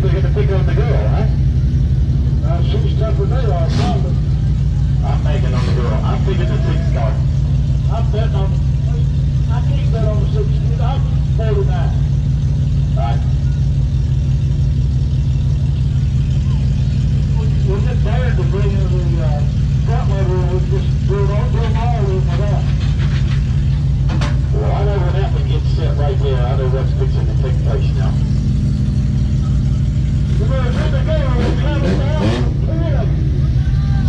think they're going to pick on the girl, huh? She's tougher than they are, probably. I'm making on the girl. I'm picking the 6 car. I'm betting on, I can't bet on the 16. I'm 49. Right. We'll get Darren to bring in the front lever and we'll just do it all in for that. Well, I know when that one gets set right there, I know what's fixing to take place now. We're going to go. We're coming down.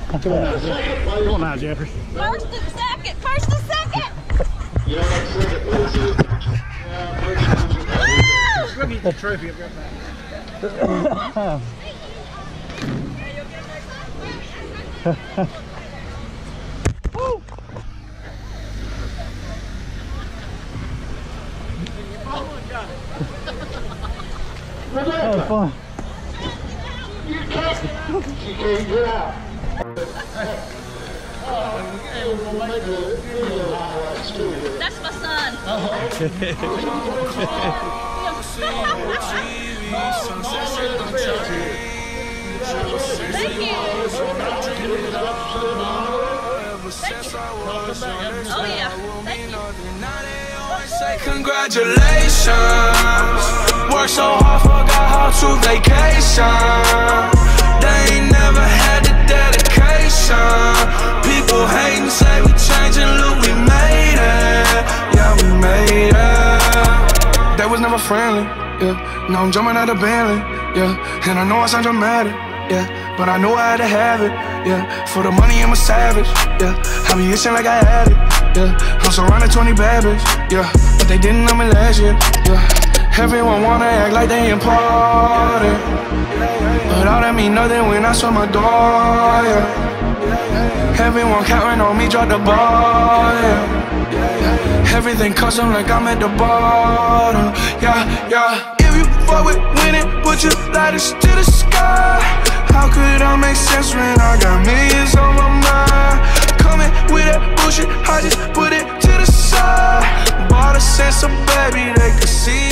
Come on now, Jeffrey. Come on now, Jeffrey. First and second. First and second. You know what second is? We'll get the trophy up there. Woo! That was fun. You can't get out. That's my son. Thank you. Oh yeah. Thank you. Say congratulations. Worked so hard, forgot how to vacation. They ain't never had the dedication. People hate and say we changing, look, we made it. Yeah, we made it. They was never friendly, yeah. Now I'm jumping out of Bentley, yeah. And I know I sound dramatic, yeah. But I know I had to have it, yeah. For the money, I'm a savage, yeah. I be itching like I had it, yeah. I'm surrounded 20 bad bitches, yeah. But they didn't know me last year, yeah. Everyone wanna act like they important, but all that mean nothing when I saw my door, yeah. Everyone counting on me, drop the ball, yeah. Everything custom like I'm at the bottom, yeah, yeah. If you fuck with winning, put your lighters to the sky. How could I make sense when I got millions on my mind? Coming with that bullshit, I just put it to the side. Bought a sense of baby, they could see